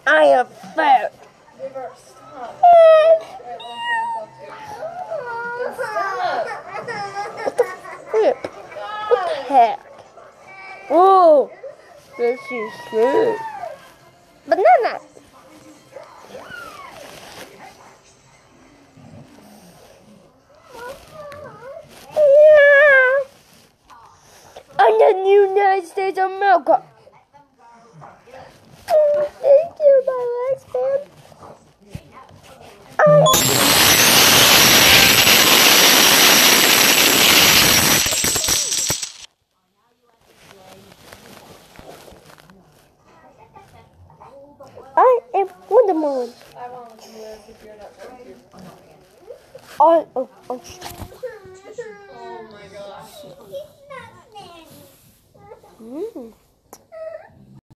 I am fat. What the heck? Whoa, this is good. Banana. I'm the United States of America. Thank you, my legs, man. I am Wonder Woman. I won't let you live if you're not going to. Oh. Oh my gosh. Mm.